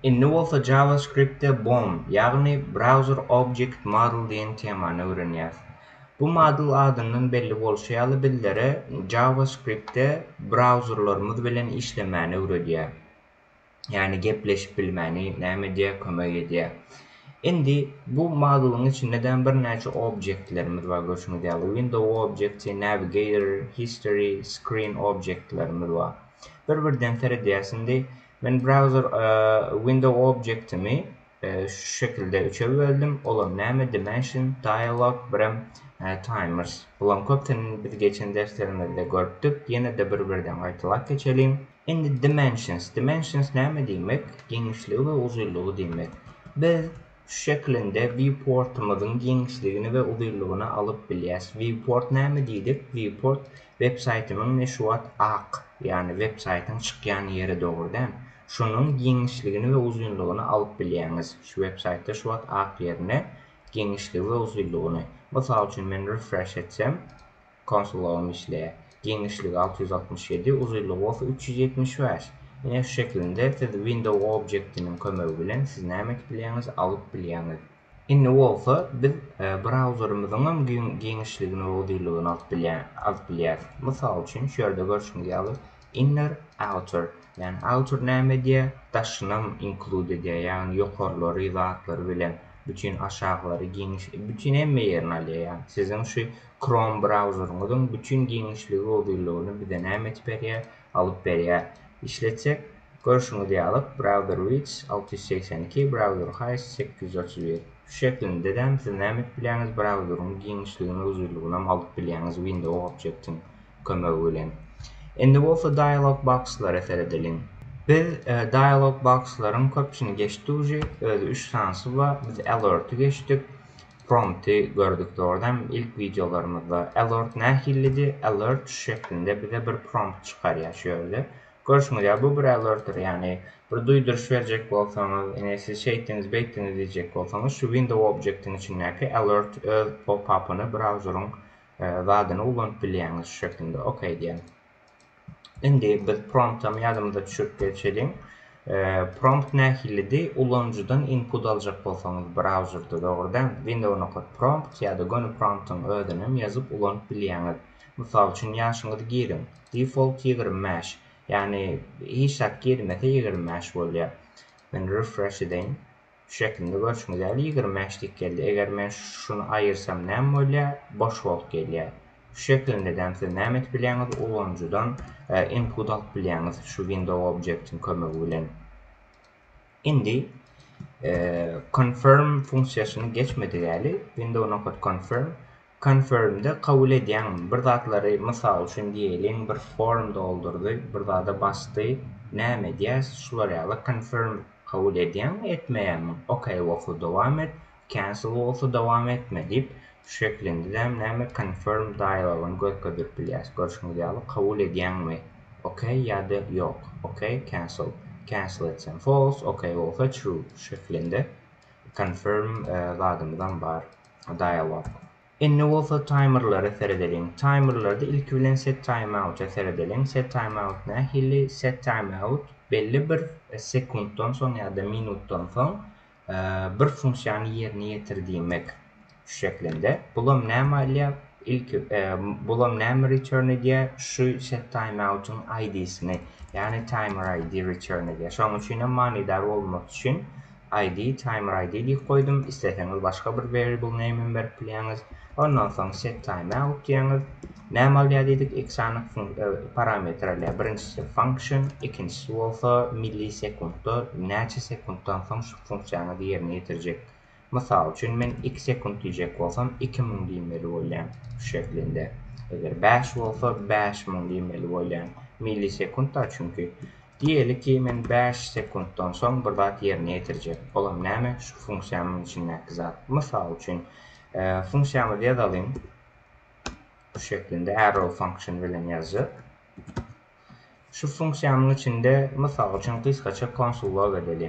Indi bolsa JavaScript'te BOM, ýagny Browser Object Model diýen temany öwrenýär. Bu model adyndan belli bolşy ýaly bizlere JavaScript'te browserlarymyz bilen işlemäni öwredýär. Yani gepleşip bilmäni näme diýe kömek edýär. Indi bu modelyň içinden bir näçe objektlerimiz bar görüşmek ýaly. Window object, navigator, history, screen objektlerimiz bar. Bir-birden terediýäsinde men browser window objectimi şu şekilde üçe böldüm. Olam näme dimension, dialog, birim timers. Bulan köpden biz geçen derslerimizde görüpdik. Yine de bir-birden gaýtylak geçelim. Indi dimensions. Dimensions näme diýmek? Geňişligi we uzunlygy diýmek. Biz şu şeklinde viewportymyzyň geňişligini we uzunlygyny alyp bilýäs. Viewport näme diýdik? Viewport web saytymyň neşwat ak, yani web saytyň çykýan ýeri dogrudan. Şunun geňişligini we uzunlygyny alyp bilýäňiz. Şu web saytda şuwat ak ýerine geňişligi we uzunlygyny. Mysal üçin men refresh etsem, konsolum işleýär. Geňişligi 667, uzunlygy bolsa 375. Ine şu şeklinde siz window objectinin kömegi bilen siz näme bilýäňiz, alyp bilýäňiz. Indi bolsa biz browserymyzyň geňişligini we uzunlygyny alyp bilýär. Mysal üçin şu ýerde görüşmek ýaly inner outer. Yani outer näme diýär? Daşynam include edýär, ýagny ýokarlary, zatlary bilen bütün aşağıları geniş, bütün emme yerini alýar. Sizin şu Chrome browseryňyzyň bütün genişligi we uzunlygyny bir näme etip berýär, alyp berýär. İşletsek, görüşüňizi ýalyp browser width 682, browser height 831. Şu şeklinde de siz näme bilýäňiz, browseryň genişligini we uzunlygyny alyp bilýäňiz window objectiň kömegi bilen. Indi bolsa dialog boxlara seredelim. Biz dialog boxlaryň köpçüni geçdik, özü 3 tansy bar. Biz alert'y geçdik. Prompt'y gördük doğrudan ilk videolarımızda. Alert nähillidi? Alert şu şeklinde bize bir prompt çıkarýar şöyle. Görüşmek bu bir alert'tir, yani bir duyduruş verecek bolsaňyz, ene siz şeytiniz, beytiniz diýjek bolsaňyz şu window object'in içindäki alert pop-up'yny browseryň zadyny ulanyp bilýäňiz şu şeklinde. Okay diýelim. Indi biz prompt'am ýadymyza düşürip geçelim. Prompt nähillidi? Ulanjydan input aljak bolsaňyz browserda dogrudan window nokta prompt ýa-da gonu promptyň ödüni ýazyp ulanyp bilýäňiz. Mysal üçin ýaşyňyzy girin. Default 25. Yani hiçbir girmese 25 bolýar. Men refresh edeyim. Şu şekilde görüşmek ýaly 25'lik geldi. Eger men şunu aýyrsam näme bolýar? Boş bolup gelýär. Şu şeklinde de siz näme etip bilýäňiz, ulanjydan input alyp bilýäňiz şu window object'in kömegi bilen. Indi confirm funksiýasyny geçmedi ýaly. Window.confirm confirm'de kabul edýän bir zatlary, mysal üçin diýelim, bir form doldurdy, bir zada bastı, näme diýäs, şular ýaly confirm kabul edýän, etmeýän. Okay bolsa dowam et, cancel bolsa dowam etme diýip şu şeklinde de näme confirm dialog'unu götürüp bilýäs. Görüşmek ýaly kabul edýänmi? Okay ýa-da ýok. Okay, cancel. Cancel etsem false, okay bolsa true. Şu şeklinde confirm zadymyzdan bar dialog. Indi bolsa timerlary seredelim. Timerlarda ilk bilen set timeout'a seredelim. Set timeout nähili? Set timeout belli bir sekunddan soň ýa-da minutdan soň bir funksiýany ýerine ýetirdimek. Şu şeklinde. Bulam näme alýar? Bulam näme return edýär? Şu set timeout'un ID'sini, yani timer ID return edýär. Şoň üçin manidar bolmak üçin ID, timer ID diýip koydum. İsteseňiz başga bir variable name'ini berip bilýäňiz. Ondan soň set timeout diýäňiz. Näme alýar diýdik? X parametrler. Birincisi function, ikincisi bolsa millisekundda näçe sekunddan soň şu funksiýany ýerine ýetirjek. Mysal üçin men 2 sekund diýjek bolsam 2000 diýmeli bolýan şu şeklinde. Eger 5 bolsa 5000 diýmeli bolýan. Millisekundda çünkü. Diýelim ki men 5 sekunddan soň bir zat ýerine ýetirjek. Olam näme? Şu funksiýanyň içindäki zat. Mysal üçin funksiyamı ýazalım. Bu şeklinde arrow function bilen ýazyp. Şu funksiyanyň içinde mysal üçin kıskaça console log edelim.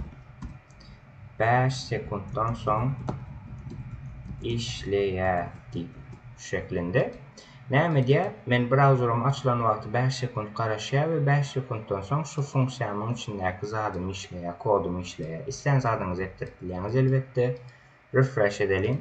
5 sekunddan soň işleýär diýip şu şeklinde. Näme diýär? Men browserum açylan wagty 5 sekund garaşýar we 5 sekunddan soň şu funksiýamyň içindäki zadymy işleýär, kodumy işleýär. Islen zadyňyzy etdirip bilýäňiz elbetde. Refresh edelim.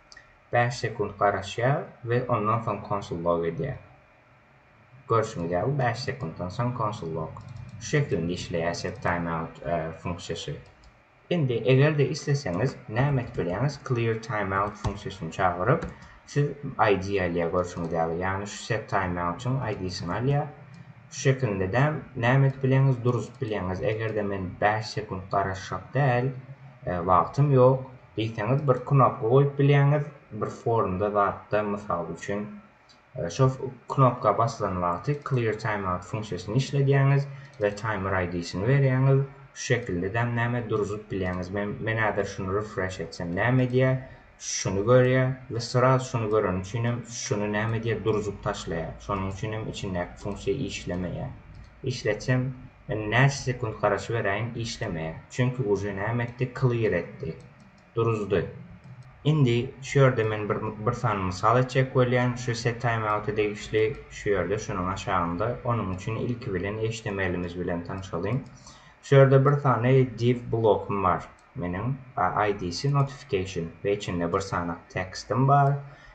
5 sekund garaşýar we ondan soň console log edýär. Görüşüňiz ýaly 5 sekunddan soň console log. Şu şekilde işleýär set timeout funksiyasy. Indi egerde isleseňiz näme etmeliňiz? Clear timeout funksiýasyny çagyryp siz ID alýa görüşüňiz ýaly. Ýani şu set timeout'un ID'sini alýa. Şu şekilde de näme etmeliňiz? Durup bilýäňiz. Egerde men 5 sekund garaşak däl, wagtym ýok. Diýseňiz bir knopka goýup bilýäňiz, bir forumda zatda mysal üçin şu knopka basylan wagty clear timeout funksiýasyny işledýäňiz we timer ID'sini berýäňiz. Şu şekilde de näme durup bilýäňiz. Men häzir şunu refresh etsem näme diýär? Şunu görýär we sıraz şunu gören üçinem şunu näme diýär durup taşlaýar. Şonuň üçinem içindäki funksiýa işlemeýär. İşletsem men näçe sekund garaşy beräýin işlemeýär. Çünki bu näme etdi? Clear etdi. Duruzdy. Indi şu ýerde men bir sany mysal etjek bolýan. Şu set timeout'a degişli şu ýerde şunun aşağında. Onun üçin ilki bilen HTML'imiz bilen tanışalım. Şu ýerde bir tane div blokum var. Menin ID'si notification ve içinde bir sany textim var.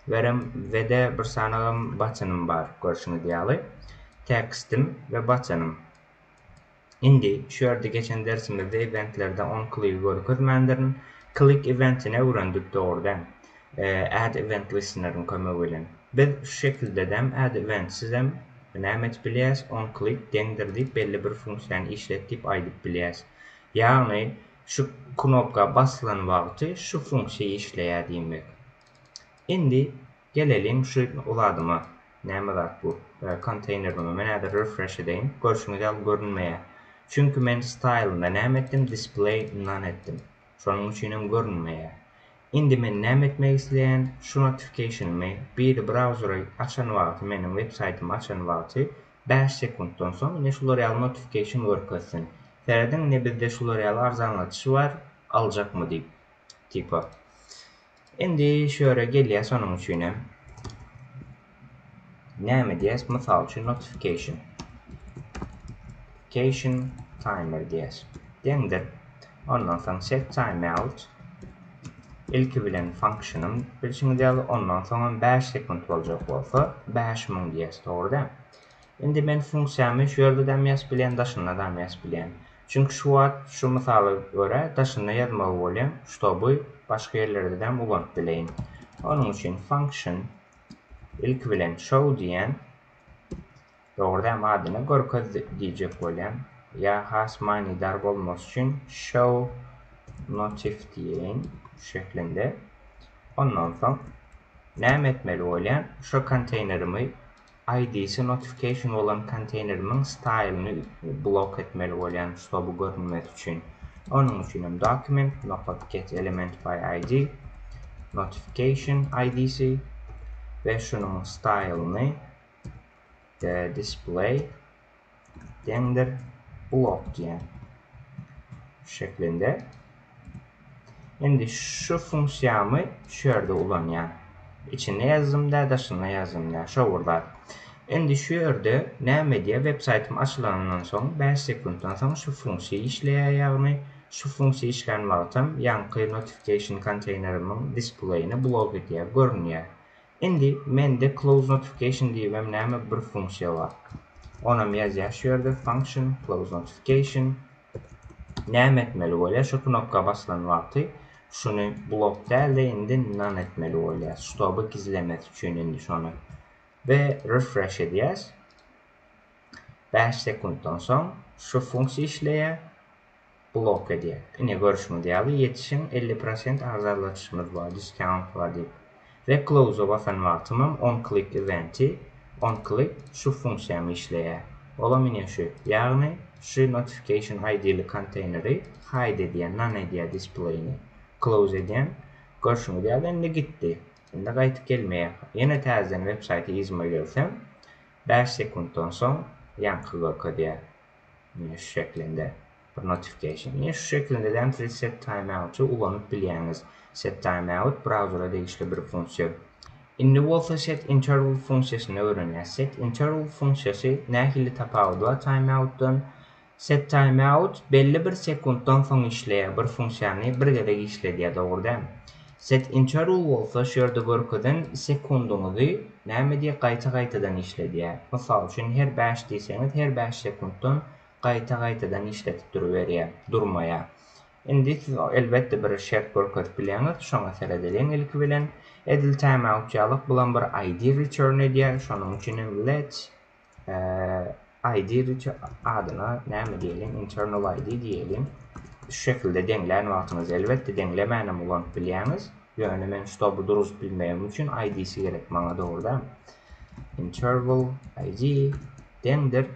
Ve de bir sany buttonum var. Görüşüňiz ýaly. Textim ve buttonum. Indi şu ýerde geçen dersimizde eventlerde on click görkezmendirin. Click eventine öwrendik doğrudan. Add event listener'ın kömegi bilen. Biz şu şekilde de add event sizem näme bilýäs on click deňdirdik belli bir funksiýany işletip aýdyp bilýäs. Ýagny şu knopka basylan wagty şu funksiýa işleýär diýmek. Indi gelelim şu uladyma. Näme zat bu? Container'ymy men häzir refresh edeyim. Görüşüňiz ýaly görünmeýär. Çünki men style'ynda näme etdim? Display none etdim. Şonuň üçinem görünmeýär. Indi men näme etmek isleýän? Şu notification'ymy bir browsery açan wagty, menin websaytymy açan wagty 5 sekunddan soň ine şular ýaly notification görkezsin. Sereden ne bizde şular ýaly arzanlatyşy var, aljakmy diýip tipa. Indi şöyle gelýär şonuň üçinem. Näme diýäs? Mysal üçin notification timer diýäs. Deňdir. Ondan soň set timeout ilki bilen funksiýonum bilişiňiz ýaly ondan soň 5 sekund boljak bolsa 5000 diýäs, dogruda? Indi men funksiýamy şu ýerde däm ýaz bilen, daşynda däm ýaz bilen. Çünki şu wagt şu mysaly görä daşynda ýazmaly bolýan, şoby başga ýerlerde däm ulanyp bileýin. Onuň üçin function ilki bilen show diýen dogruda adyna görkez diýjek bolýan. Ya has manidar bolmas üçin show notif diýen şeklinde. Ondan soň näme etmeli bolýan? Şu container'ymy ID'si notification olan container'ymyň style'ını blok etmeli bolýan, şoby görünmek üçin. Onuň üçin document.get element by ID notification ID'si ve şunun style'ını display deňdir blok diýen şeklinde. Indi şu funksiýamy şu ýerde ulanýan. İçinde ýazymda, daşynda ýazymda, şowurlar. Indi şu ýerde näme diýär? Websaytym açylandan soň 5 sekunddan soň şu funksiýa işleýär, ýagny şu funksiýa işleýän wagtym ýanky notification container'ymyň display'ini blok edýär, görünýär. Indi mende close notification diýip näme bir funksiýa bar. Ona ýazýar şu ýerde function close notification. Näme etmeli bolýar? Şu knopka basylan wagty şunu blok däl indi none etmeli bolýar. Şoby gizlemek üçin indi şonu. Ve refresh edýäs. 5 sekunddan soň şu funksiýa işleýär, blok edýär. Ine görüşüňiz ýaly ýetişiň 50% arzanlatyşymyz bar, discount bar diýip. Ve close'a basan wagtymam on click eventi, on click şu funksiýamy işleýär. Olam ine şu. Ýagny şu notification ID'li containeri hide edýän, none edýär display'ini. Close edýän. Görüşüňiz ýaly indi gitdi. Indi gaýtyp gelmeýär. Ýene täzeden websayty izime gelsem 5 sekunddan soň ýanky görkezýär. Ine şu şeklinde bir notification. Ine şu şeklinde de set timeout'u ulanyp bilýäňiz. Set timeout browser'a degişli bir funksiýa. Indi bolsa set interval funksiyasını öğrenýär. Set interval funksiyasy nähili tapawudlar timeout'dan. Set timeout belli bir sekunddan soň işleýär bir funksiyany bir gede işledýär, dogry däl? Set interval bolsa şurada görkezden sekunduňyzy näme diýip gaýta-gaýtadan işledýär. Mysal üçin her 5 diýseňiz her 5 sekunddan gaýta-gaýtadan işletip duruverýär, durmaýar. Indi elbette bir şert görkezip bilýäňiz, şoňa seredeliň ilki bilen edil timeout ýalyk bulan bir ID return edýär. Şonuň üçin let ID adyna näme diýelim, internal ID diýelim. Şu şekilde deňlän wagtyňyz elbette deňlemänem ulan bilýäňiz. Ýöne men şobu duruz bilmeýän üçin ID'si gerek maňa, dogry. Interval ID deňdir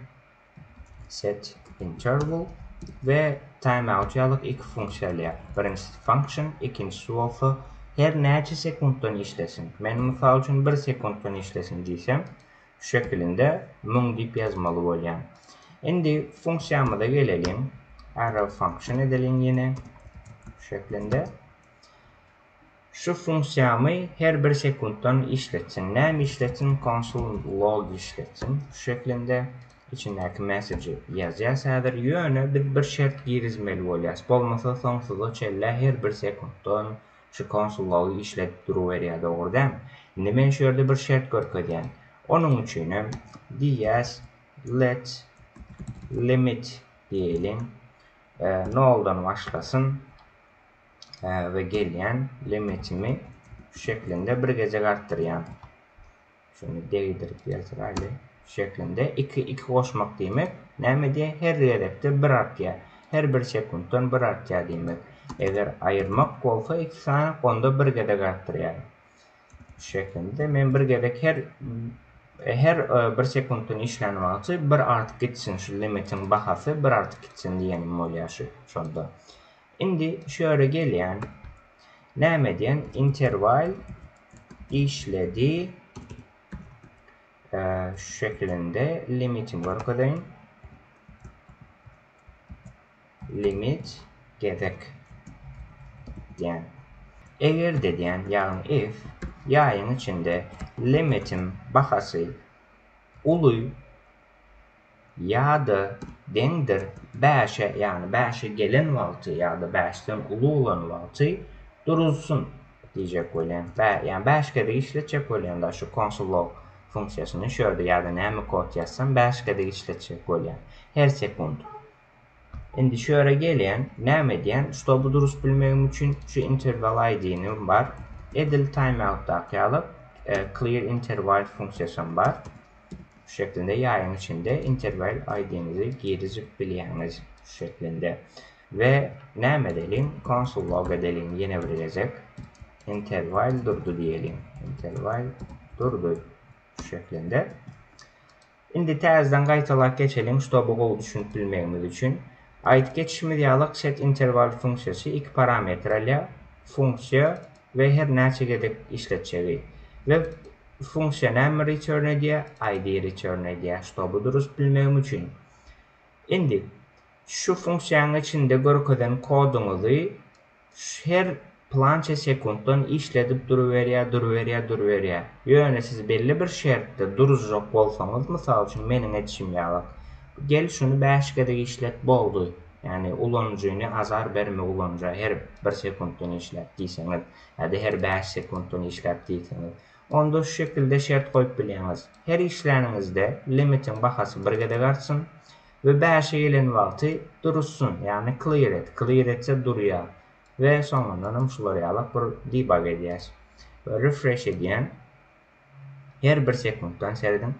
set interval ve timeout ýalyk iki funksiýalar. Birincisi function, ikincisi bolsa her näçe sekunddan işlesin. Men mysal üçin 1 sekunddan işlesin diýsem, şu şekilde 1000 diýip ýazmaly bolýan. Indi funksiyamyza gelelim. Arrow function edelim yine. Şu şekilde. Şu funksiyamı her 1 sekunddan işletsin. Näme işletsin? Console log işletsin. Şu şekilde içindeki message ýazýar säder. Ýöne biz bir şert girizmeli bolýar. Bolmasa soňsuza çelle her 1 sekunddan şu console logy işletip duruverýär, dogry däl? Indi men şu ýerde bir şert görkezýän. Onuň üçin ds let limit diýelim. Noldan başlasın ve gelýän limitimi şu şeklinde bir gece arttırýan. Şunu değdirip ýazýarly. Şu şeklinde 2 goşmak diýmek näme diýär? Her ýerde bir artýar. Her 1 sekunddan bir artýar diýmek. Eger ayırmak bolsa 2 sany onda bir gede arttırýar. Şu şeklinde men bir gedek her 1 sekunddan işlenen wagty bir artyp gitsin, şu limitin bahasy bir artyp gitsin diýenim bolýar şonda. Indi şöyle gelýän näme diýen interval işledi şu şeklinde limitim görkezýän. Limit gedek diýen. Eger diýen ýagny if ýaýyň içinde limitim bahasy uly ýa-da deňdir 5'e, ýani 5'e gelen wagty ýa-da 5'den uly bolan wagty durulsun diýjek bolýan. Ýani 5 gede işletjek bolýan da şu console log funksiýasyny şöyle ýa-da näme kod ýazsam 5 gede işletjek bolýan her sekund. Indi şöyle gelýän näme diýen, şobu durus bilmegim üçin şu interval id'ni bar. Edil timeout ýalyk clear interval funksiýasy bar. Şu şeklinde ýaýyň içinde interval id'nizi girizip bilýäňiz şu şeklinde. Ve näme edelim? Console log edelim ýene bir gezek. Interval durdu diyelim. Interval durdu şu şeklinde. Indi täzeden gaýtalak geçelim şobu gowy düşünip bilmegimiz üçin. Ait geçişimiz ýalyk set interval funksiyasy 2 parametreli funksiýa ve her näçe gedek işletjegi. Ve funksiýa näme return edýär? ID return edýär. Şobu durus bilmegim üçin. Indi şu funksiýanyň içinde görkezden koduňyzy her plança sekunddan işledip duruverýär. Ýöne siz belli bir şertde durujak bolsaňyz, mysal üçin meniň etişim ýalyk. Gel şunu 5 gede işlet boldy. Yani ulanıcıyny azar berme ulanıca her 1 sekunddan işlet diýseňiz, ýa-da her 5 sekunddan işlet diýseňiz. Onda şu şekilde şert goýup bilýäňiz. Her işleriňizde limitin bahasy bir gede artsyn ve 5'e gelen wagty durulsun. Yani clear et. Clear etse durýar. Ve soňandan şular ýalyk bir debug edýäs. Refresh edýän her 1 sekunddan serdim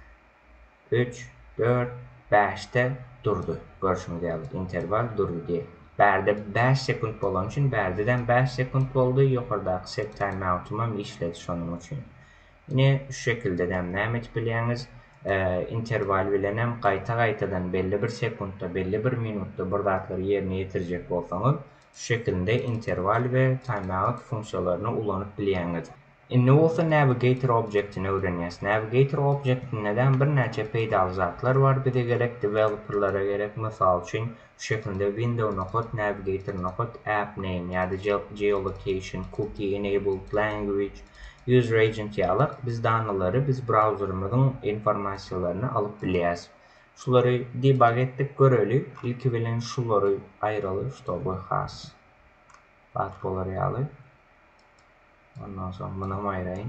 3, 4, 5'te durdu. Görüşümüz ýalyk interval durdu diye. Berde 5 sekund bolan üçin berdeden 5 sekund boldy. Ýokardaky set timeout'um işledi şonuň üçin. Ine şu şekilde näme etip bilýäňiz? Interval bilenem gaýta-gaýtadan belli bir sekundda, belli bir minutda bir zatlary ýerine ýetirjek bolsaňyz, şu şekilde interval we timeout funksiýalaryny ulanyp bilýäňiz. Indi bolsa navigator objektini öwrenýäs. Navigator objektineden bir näçe peýdaly zatlar bar. Bize gerek developerlara gerek mysal üçin şu şekilde window nokot, navigator nokot, app name ýa-da geolocation, cookie enabled language User agent ýalyk biz danylary biz browserymyzyň informasiýalaryny alyp bilýäs. Şulary debug etdik göreli. İlki bilen şulary aýraly, şoby has. Bat bolar ýaly. Ondan soň muny aýraýyn.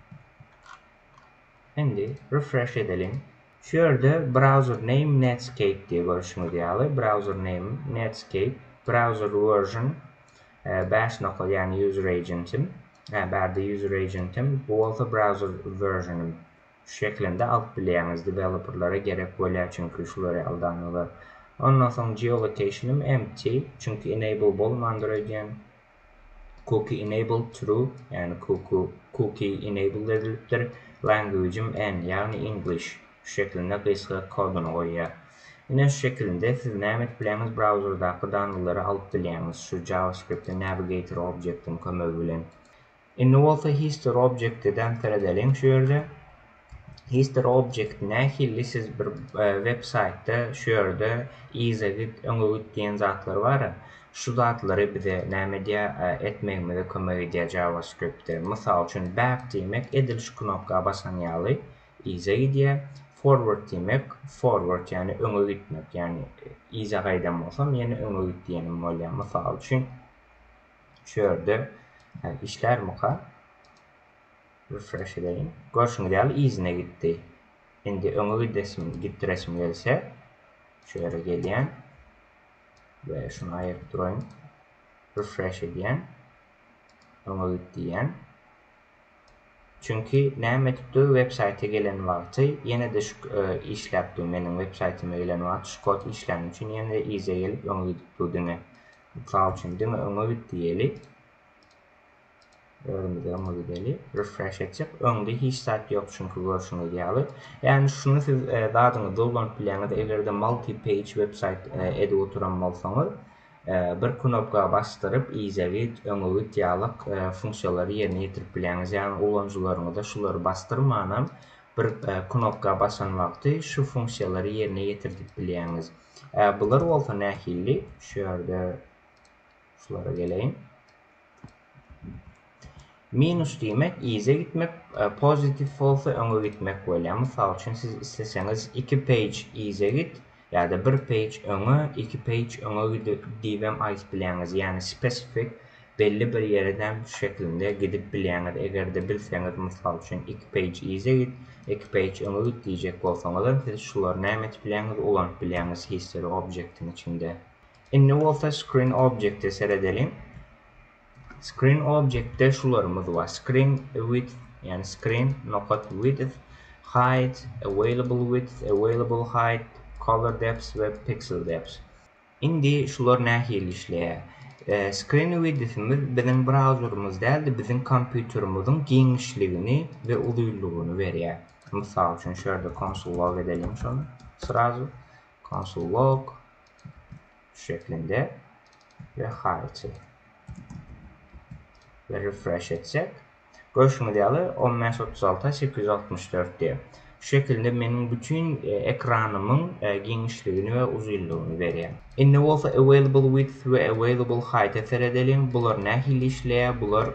Endi refresh edelim. Şu ýerde browser name Netscape diye görüşmüş ýaly. Browser name Netscape, browser version 5 nokta yani user agent'im. Berde user agent'im. Bu olsa browser version'im. Şu şeklinde alıp bilýäňiz. Developerlara gerek bolýar çünkü şulary aldanýarlar. Ondan soň geolocation'im empty çünkü enable bolmandyr again. Cookie enable true yani cookie enable edilipdir. Language'im N yani English. Şu şeklinde gysga kodunu goýýar. Ine şu şekilde siz näme etipleňiz browserdaky danylary alyp bilýäňiz şu JavaScript Navigator object'in kömegi bilen. Indi bolsa history object'den edelim şu ýerde. History object nähili siz bir web saytda şu ýerde izlegit öňe diýen zatlar bar. Şu zatlary bize näme diýe etmegimize kömek edýär JavaScript'te. Mysal üçin back diýmek ediliş knopka basan ýaly ize gidýär. Forward demek forward yani öňe gitmek yani iza gaýdan bolsam ýene öňe git diýenim bolýar. Mysal üçin şu ýerde işler muka refresh edelim. Görşüňiz ýaly izine gitdi. Endi öňe gitdiresim gelse şu ýere gelýän ve şunu aýyryp duraýyn. Refresh edýän öňe git diýen. Çünkü näme etdi web sayta gelen wagty ýene de işläpdi meniň web saytyma gelen wagty şu kod işlem üçin ýene ize gelip öňe gidip durdy. Mysal üçin deme öňe git diýeli. Öňe gideli. Refresh etsek öňde hiç zat ýok çünkü görşüňiz ýaly. Yani şunu siz dadyňy dolanyp bilýäňiz egerde multi-page website edip oturan bolsaňyz bir knopka bastyryp izegit öňe git ýalyk funksiýalary ýerine ýetirip bilýäňiz. Yani ulanjylaryňyzda şulary bastyrmanam bir knopka basan wagty şu funksiýalary ýerine ýetirip bilýäňiz. Bular bolsa nähili şu ýerde şulara geleýin. Minus diýmek ize gitmek, pozitif bolsa öňe gitmek bolýar. Mysal üçin siz isteseňiz 2 page ize git ýa-da 1 page öňe, 2 page öňe diýip aýt bilýäňiz. Yani spesifik belli bir ýerden şu şeklinde gidip bilýäňiz. Egerde bilseňiz mysal üçin 2 page ize git, 2 page öňe git diýjek bolsaňyz siz şulary näme etip bilýäňiz, ulanyp bilýäňiz history object'in içinde. Indi bolsa screen object'e seredelim. Screen object'te şularımız var. Screen width yani screen nokta width, height, available width, available height, color depth ve pixel depth. Indi şular nähili işleýär. Screen width'imiz bizim browser'ımız däldi, bizim kompýuterimizin giňişligini we uzunluğunu berýär. Mysal üçin şöyle console log edelim şunu. Sırası console log şu şeklinde ve height'i ve refresh etsek görşüňiz ýaly 1036-864 diýe. Şu şekilde meniň bütün ekranymyň giňişligini we uzunluğunu berýär. Indi bolsa available width we available height edelim. Bular nähili işleýär? Bular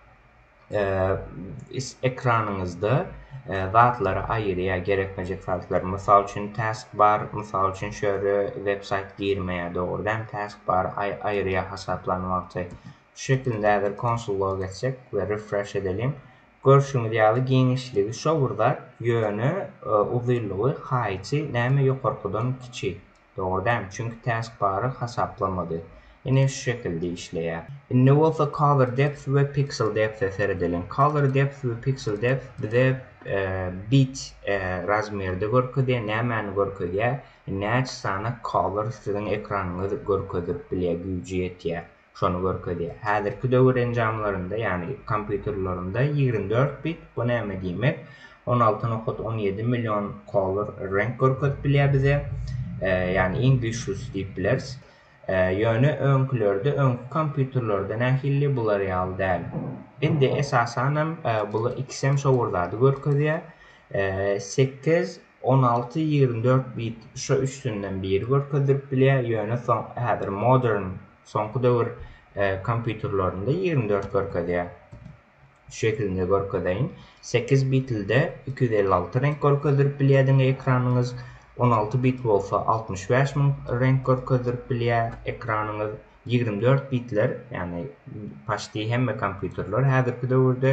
ekranınızda zatlary aýyrýar gerekmejek zatlar. Mysal üçin taskbar, mysal üçin şöyle website girmeye doğrudan taskbar aýyrýar hasaplanyp şu şekilde eğer console log etsek ve refresh edelim. Görşüňiz ýaly giňişligi şu burada ýönü, uzunluğu, height'i näme ýokarkydan kiçik. Doğrudan çünkü taskbar'ı hasaplamady. Ine şu şekilde işleýär. Indi bolsa color depth ve pixel depth edelim. Color depth ve pixel depth bize bit razmerde görkezýär, nämäni görkezýär? Näçe sana color sizin ekranınızda görkezip bilýär, güýji ýetýär. Şonu görkezýär. Häzirki döwür enjamlarynda yani kompýuterlarynda 24 bit bu näme diýmek? 16.17 milyon color renk görkezip bilýär bize. Yani iň güýçlüsü diýip bileriz. Ýöne öňkülerde, öňkü kompýuterlerde nähili bular ýaly däl. Indi esasen bular XM şowurlady görkezýär. 8, 16, 24 bit şu üstünden biri görkezip bilýär. Ýöne häzir modern soňky döwür kompýuterlerinde 24 görkezýär. şu şekilde görkezeyim. 8 bitlde 256 renk görkezdirip bilýärdiň ekranyňyz. 16 bit bolsa 65.000 renk görkezdirip bilýär ekranyňyz. 24 bitler, yani paşty hemme kompýuterler häzirki döwürde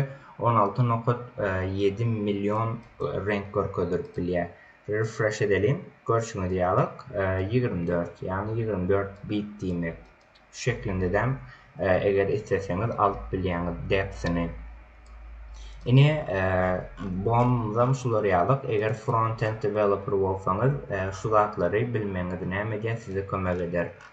16.7 milyon renk görkezdirip bilýär. Refresh edelim. Görüşüňiz ýalyk 24, yani 24 bit diýmek. Şu şeklinde de eger isteseňiz alyp bilýäňiz depsini. Ine BOM şular ýalyk. Eger front-end developer bolsaňyz, şu zatlary bilmeňiz näme diýär size kömek eder.